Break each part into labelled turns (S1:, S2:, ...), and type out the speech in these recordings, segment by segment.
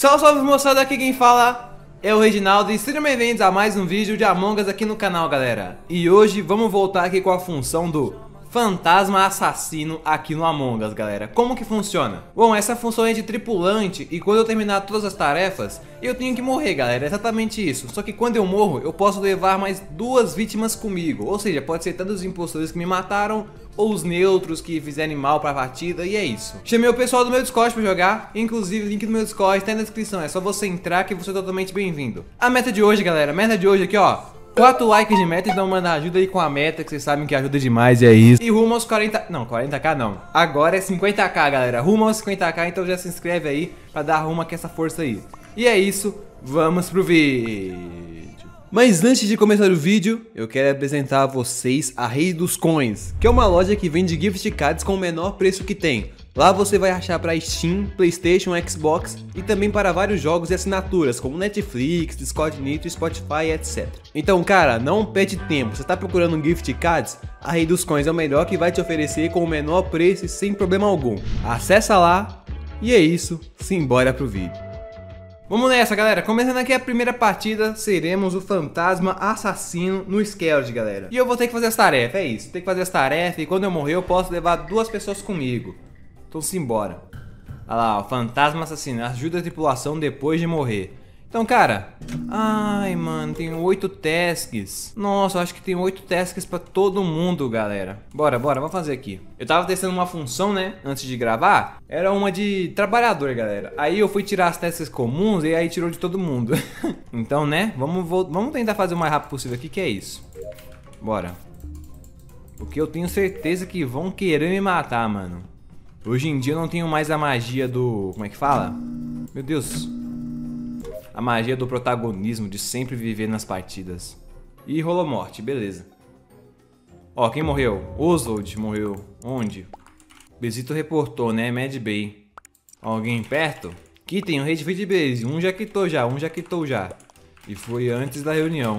S1: Salve, salve moçada, aqui quem fala é o Reginaldo e sejam bem-vindos a mais um vídeo de Among Us aqui no canal, galera. E hoje vamos voltar aqui com a função do fantasma assassino aqui no Among Us, galera. Como que funciona? Bom, essa função é de tripulante e quando eu terminar todas as tarefas, eu tenho que morrer, galera. É exatamente isso. Só que quando eu morro, eu posso levar mais duas vítimas comigo. Ou seja, pode ser tanto os impostores que me mataram ou os neutros que fizerem mal pra partida, e é isso. Chamei o pessoal do meu Discord pra jogar, inclusive o link do meu Discord tá aí na descrição, é só você entrar que você é totalmente bem-vindo. A meta de hoje, galera, a meta de hoje aqui, ó, 4 likes de meta, então manda ajuda aí com a meta, que vocês sabem que ajuda demais, e é isso. E rumo aos 40, não, 40k não, agora é 50k, galera, rumo aos 50k, então já se inscreve aí pra dar rumo aqui essa força aí. E é isso, vamos pro vídeo. Mas antes de começar o vídeo, eu quero apresentar a vocês a Rei dos Coins, que é uma loja que vende gift cards com o menor preço que tem. Lá você vai achar para Steam, Playstation, Xbox e também para vários jogos e assinaturas como Netflix, Discord Nitro, Spotify, etc. Então, cara, não perde tempo. Você tá procurando um gift cards? A Rei dos Coins é o melhor que vai te oferecer com o menor preço e sem problema algum. Acessa lá e é isso, simbora pro vídeo. Vamos nessa, galera, começando aqui a primeira partida, seremos o fantasma assassino no Skeld, galera. E eu vou ter que fazer as tarefas, é isso, tem que fazer as tarefas e quando eu morrer eu posso levar duas pessoas comigo. Então simbora. Olha lá, o fantasma assassino, ajuda a tripulação depois de morrer. Então, cara, ai, mano, tem 8 tasks. Nossa, eu acho que tem 8 tasks pra todo mundo, galera. Bora, vamos fazer aqui. Eu tava testando uma função, né, antes de gravar. Era uma de trabalhador, galera. Aí eu fui tirar as tasks comuns e aí tirou de todo mundo. Então, né, vamos tentar fazer o mais rápido possível aqui, que é isso. Bora. Porque eu tenho certeza que vão querer me matar, mano. Hoje em dia eu não tenho mais a magia do... como é que fala? Meu Deus... a magia do protagonismo, de sempre viver nas partidas. Ih, rolou morte, beleza. Ó, quem morreu? Oswald morreu. Onde? Besito reportou, né? Mad Bay. Alguém perto? Aqui tem o rei de Feed Base. Um já quitou já. E foi antes da reunião.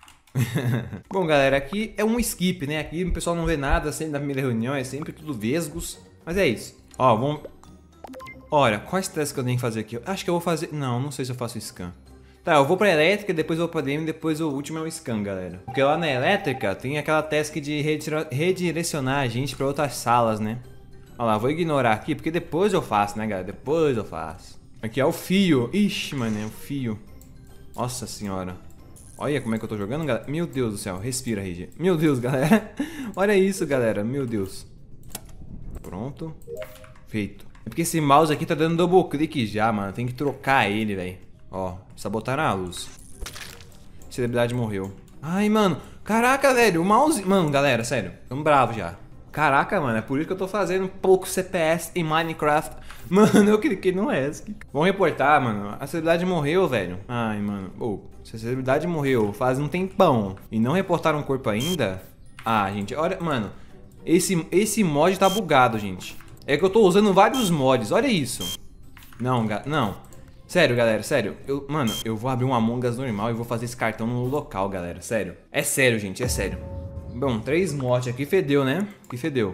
S1: Bom, galera, aqui é um skip, né? Aqui o pessoal não vê nada, sempre na primeira reunião, é sempre tudo vesgos. Mas é isso. Ó, vamos... olha, quais testes que eu tenho que fazer aqui? Eu acho que eu vou fazer... não sei se eu faço scan. Tá, eu vou pra elétrica, depois eu vou pra DM, depois o último é o scan, galera. Porque lá na elétrica tem aquela task de redirecionar a gente pra outras salas, né? Olha lá, vou ignorar aqui, porque depois eu faço, né, galera? Depois eu faço. Aqui é o fio. Ixi, mano, é o fio. Nossa senhora. Olha como é que eu tô jogando, galera. Meu Deus do céu, respira, Regi. Meu Deus, galera. Olha isso, galera, meu Deus. Pronto. Feito. É porque esse mouse aqui tá dando double click já, mano. Tem que trocar ele, velho. Ó, sabotaram a luz. Celebridade morreu. Ai, mano. Caraca, velho. O mouse... mano, galera, sério. Tamo bravo já. Caraca, mano. É por isso que eu tô fazendo pouco CPS em Minecraft. Mano, eu cliquei no ESC. Vamos reportar, mano. A celebridade morreu, velho. Ai, mano. Ô, se a celebridade morreu faz um tempão e não reportaram o corpo ainda... ah, gente, olha... mano, esse mod tá bugado, gente. É que eu tô usando vários mods, olha isso. Não, não. Sério, galera, sério. Mano, eu vou abrir um Among Us normal e vou fazer esse cartão no local, galera. Sério. É sério, gente, é sério. Bom, 3 mortes aqui, fedeu, né? Aqui fedeu.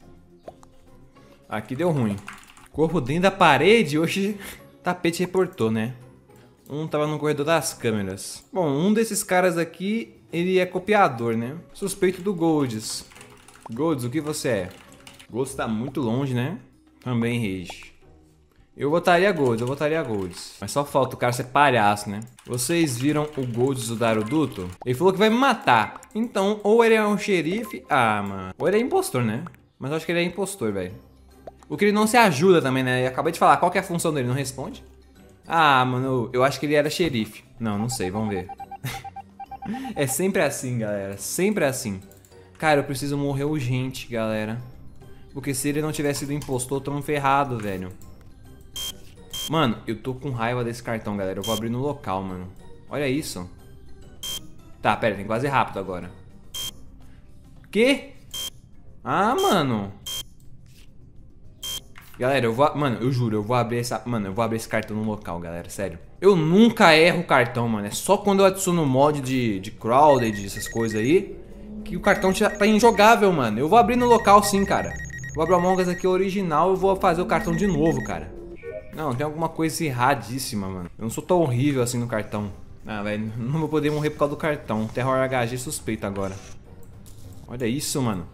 S1: Aqui deu ruim. Corpo dentro da parede, hoje tapete reportou, né? Um tava no corredor das câmeras. Bom, um desses caras aqui, ele é copiador, né? Suspeito do Golds. Golds, o que você é? Golds tá muito longe, né? Também, Rage. Eu votaria Golds. Mas só falta o cara ser palhaço, né? Vocês viram o Golds usar o duto? Ele falou que vai me matar. Então, ou ele é um xerife... ah, mano. Ou ele é impostor, né? Mas eu acho que ele é impostor, velho. O que ele não se ajuda também, né? Eu acabei de falar. Qual que é a função dele? Não responde? Ah, mano. Eu acho que ele era xerife. Não sei. Vamos ver. É sempre assim, galera. Sempre assim. Cara, eu preciso morrer urgente, galera. Porque se ele não tivesse sido impostor, tamo ferrado, velho. Mano, eu tô com raiva desse cartão, galera. Eu vou abrir no local, mano. Olha isso. Tá, pera, tem que fazer rápido agora. Que? Ah, mano. Galera, mano, eu juro, eu vou abrir essa... mano, eu vou abrir esse cartão no local, galera, sério. Eu nunca erro o cartão, mano. É só quando eu adiciono mod de crowded, essas coisas aí, que o cartão tá injogável, mano. Eu vou abrir no local sim, cara. Vou abrir o Among Us aqui original e vou fazer o cartão de novo, cara. Não, tem alguma coisa erradíssima, mano. Eu não sou tão horrível assim no cartão. Ah, velho, não vou poder morrer por causa do cartão. Terror HG suspeito agora. Olha isso, mano.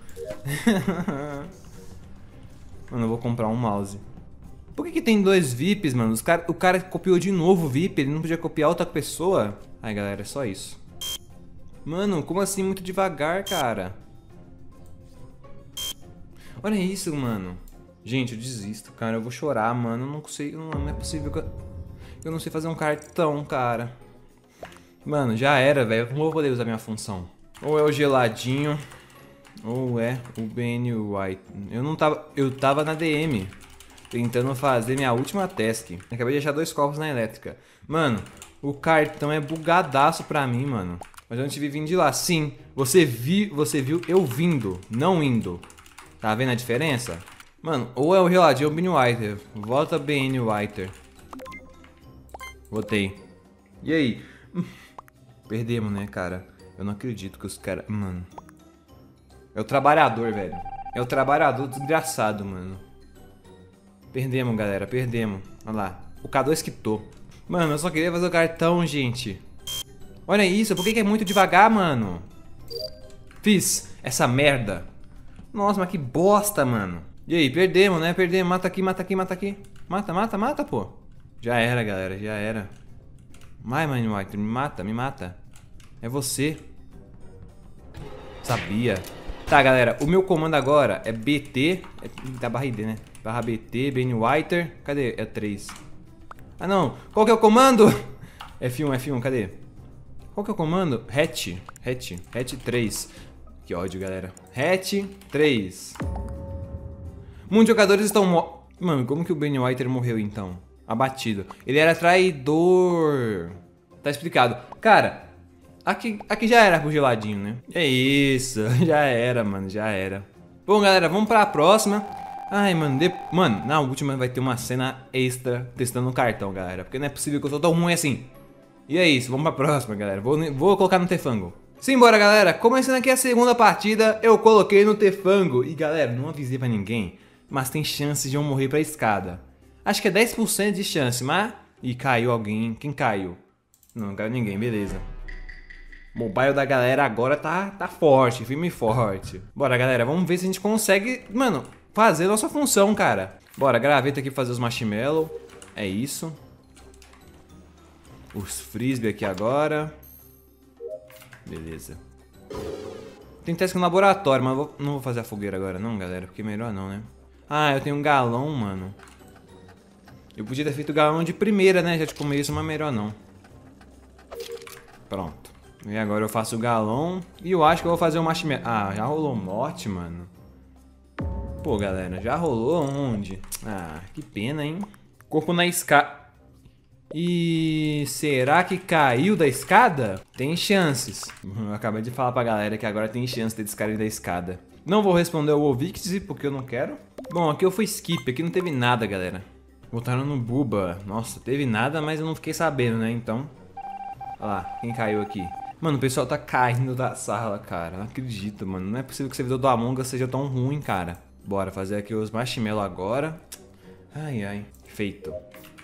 S1: Mano, eu vou comprar um mouse. Por que tem dois VIPs, mano? O cara copiou de novo o VIP, ele não podia copiar outra pessoa? Ai, galera, é só isso. Mano, como assim muito devagar, cara? Olha isso, mano. Gente, eu desisto, cara. Eu vou chorar, mano. Eu não consigo. Não é possível que eu não sei fazer um cartão, cara. Mano, já era, velho. Não vou poder usar minha função. Ou é o geladinho, ou é o BN White. Eu tava na DM, tentando fazer minha última task. Acabei de achar 2 copos na elétrica. Mano, o cartão é bugadaço pra mim, mano. Mas eu não tive vindo de lá. Sim, você viu eu vindo, não indo. Tá vendo a diferença? Mano, ou é o geladinho ou o BN White. Volta BN White. Votei. E aí? Perdemos, né, cara? Eu não acredito que os caras... Mano... É o trabalhador, velho. É o trabalhador desgraçado, mano. Perdemos, galera. Perdemos. Olha lá. O K2 quitou. Mano, eu só queria fazer o cartão, gente. Olha isso. Por que é muito devagar, mano? Fiz essa merda. Nossa, mas que bosta, mano. E aí, perdemos, né? Perdemos. Mata aqui, mata aqui, mata aqui. Mata, mata, mata, pô. Já era, galera. Já era. Vai, mano, White. Me mata, me mata. É você. Sabia. Tá, galera, o meu comando agora é BT, da barra ID, né? Barra BT, BN Whiter, cadê? É 3. Ah, não, qual que é o comando? F1, F1, cadê? Qual que é o comando? Hatch 3. Que ódio, galera. Hatch 3. Muitos jogadores estão Mano, como que o BN Whiter morreu, então? Abatido. Ele era traidor. Tá explicado. Cara... Aqui já era pro geladinho, né? É isso, já era, mano, já era. Bom, galera, vamos pra próxima. Ai, mano, mano, na última vai ter uma cena extra testando o cartão, galera. Porque não é possível que eu sou tão ruim assim. E é isso, vamos pra próxima, galera. Vou colocar no Tefango. Simbora, galera, começando aqui a segunda partida, eu coloquei no Tefango. E, galera, não avisei pra ninguém, mas tem chance de eu morrer pra escada. Acho que é 10% de chance, mas... Ih, caiu alguém. Quem caiu? Não caiu ninguém, beleza. Mobile da galera agora tá forte, firme e forte. Bora, galera, vamos ver se a gente consegue, mano, fazer nossa função, cara. Bora, graveta aqui fazer os marshmallow. É isso. Os frisbee aqui agora. Beleza. Tem teste no laboratório, mas não vou fazer a fogueira agora não, galera, porque melhor não, né? Ah, eu tenho um galão, mano. Eu podia ter feito o galão de primeira, né? Já de começo, mas melhor não. Pronto. E agora eu faço o galão. E eu acho que eu vou fazer o marshmallow. Ah, já rolou morte, mano. Pô, galera, já rolou onde? Ah, que pena, hein? Corpo na escada. E será que caiu da escada? Tem chances. Eu acabei de falar pra galera que agora tem chance de descair da escada. Não vou responder o Ovixi porque eu não quero. Bom, aqui eu fui skip, aqui não teve nada, galera. Botaram no Buba. Nossa, teve nada, mas eu não fiquei sabendo, né? Então. Olha lá, quem caiu aqui? Mano, o pessoal tá caindo da sala, cara. Não acredito, mano. Não é possível que o servidor do Among Us seja tão ruim, cara. Bora fazer aqui os marshmallow agora. Ai, ai. Feito.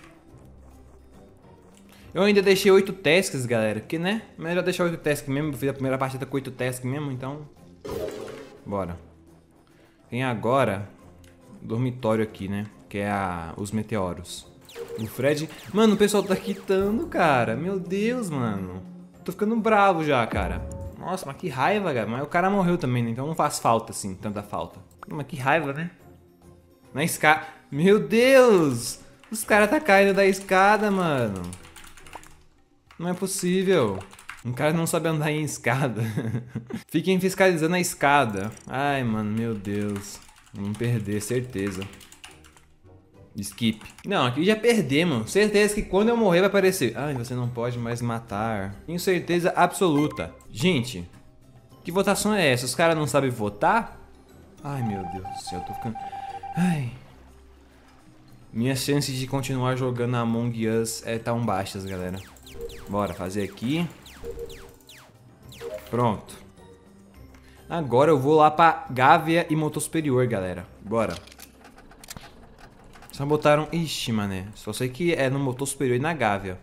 S1: Eu ainda deixei 8 tasks, galera. Porque, né? Melhor deixar 8 tasks mesmo. Eu fiz a primeira partida com 8 tasks mesmo, então... Bora. Tem agora... dormitório aqui, né? Que é os meteoros. O Fred... Mano, o pessoal tá quitando, cara. Meu Deus, mano. Tô ficando bravo já, cara. Nossa, mas que raiva, cara. Mas o cara morreu também, né? Então não faz falta, assim, tanta falta. Mas que raiva, né? Na escada... Meu Deus! Os caras tá caindo da escada, mano. Não é possível. Um cara não sabe andar em escada. Fiquem fiscalizando a escada. Ai, mano, meu Deus. Vamos perder, certeza. Skip. Não, aqui já perdemos. Certeza que quando eu morrer vai aparecer. Ai, você não pode mais matar. Tenho certeza absoluta. Gente, que votação é essa? Os caras não sabem votar? Ai, meu Deus do céu, eu tô ficando... Ai. Minhas chances de continuar jogando Among Us tão baixas, galera. Bora fazer aqui. Pronto. Agora eu vou lá pra Gávea e Motor Superior, galera. Bora. Só botaram... Ixi, mané. Só sei que é no motor superior e na gávea.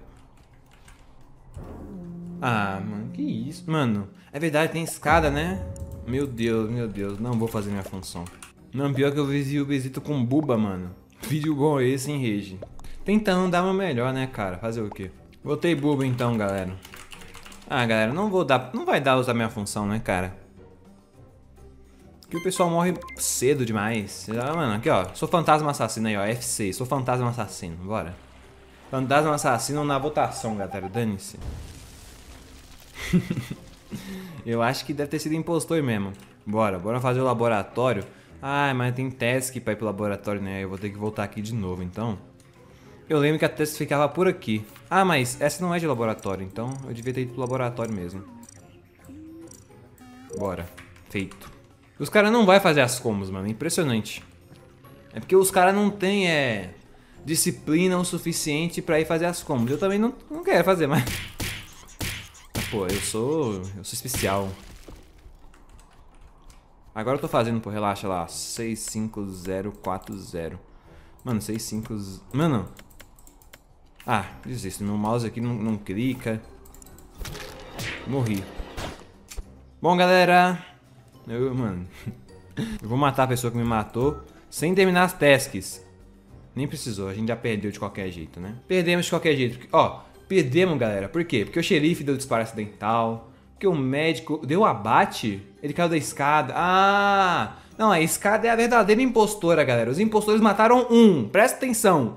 S1: Ah, mano, que isso? Mano, é verdade, tem escada, né? Meu Deus, não vou fazer minha função. Não, pior que eu visito com buba, mano. Vídeo bom esse, hein, Regi? Tentando dar o melhor, né, cara? Fazer o quê? Botei buba então, galera. Ah, galera, não vai dar usar minha função, né, cara? Que o pessoal morre cedo demais. Mano, aqui, ó. Sou fantasma assassino aí, ó. F6, sou fantasma assassino. Bora. Fantasma assassino na votação, galera. Dane-se. Eu acho que deve ter sido impostor mesmo. Bora fazer o laboratório. Ah, mas tem task pra ir pro laboratório, né? Eu vou ter que voltar aqui de novo, então. Eu lembro que a task ficava por aqui. Ah, mas essa não é de laboratório, então eu devia ter ido pro laboratório mesmo. Bora. Feito. Os caras não vão fazer as combos, mano. Impressionante. É porque os caras não têm, disciplina o suficiente pra ir fazer as combos. Eu também não quero fazer, mas... Pô, eu sou especial. Agora eu tô fazendo, pô, relaxa lá. 65040. Mano, 65... Mano. Ah, desisto. Meu mouse aqui não clica. Morri. Bom, galera. Mano. Eu vou matar a pessoa que me matou sem terminar as tasks. Nem precisou, a gente já perdeu de qualquer jeito, né? Perdemos de qualquer jeito. Porque, ó, perdemos, galera. Por quê? Porque o xerife deu disparo acidental. Porque o médico deu abate. Ele caiu da escada. Ah! Não, a escada é a verdadeira impostora, galera. Os impostores mataram um. Presta atenção.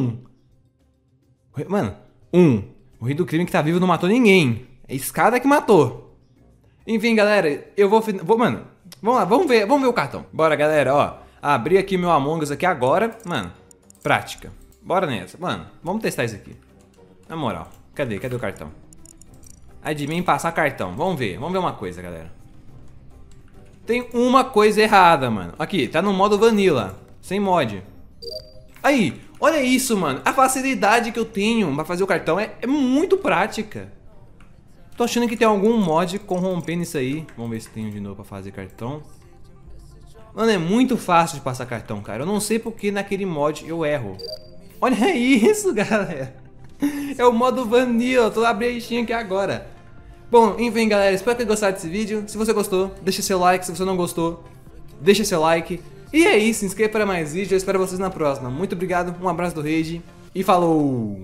S1: Mano, o rei do crime que tá vivo não matou ninguém. É a escada que matou. Enfim, galera, eu vou... Mano, vamos lá, vamos ver o cartão. Bora, galera, ó. Abri aqui meu Among Us aqui agora. Mano, prática. Bora nessa. Mano, vamos testar isso aqui. Na moral. Cadê o cartão? Admin passar cartão. Vamos ver uma coisa, galera. Tem uma coisa errada, mano. Aqui, tá no modo Vanilla. Sem mod. Aí, olha isso, mano. A facilidade que eu tenho pra fazer o cartão é muito prática. Tô achando que tem algum mod corrompendo isso aí. Vamos ver se tem de novo pra fazer cartão. Mano, é muito fácil de passar cartão, cara. Eu não sei porque naquele mod eu erro. Olha isso, galera. É o modo Vanilla. Eu tô abrindo a listinha aqui agora. Bom, enfim, galera. Espero que tenham gostado desse vídeo. Se você gostou, deixa seu like. Se você não gostou, deixa seu like. E é isso. Se inscreva para mais vídeos. Eu espero vocês na próxima. Muito obrigado. Um abraço do Rage. E falou!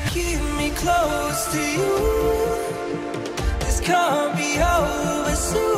S1: Can't be over soon.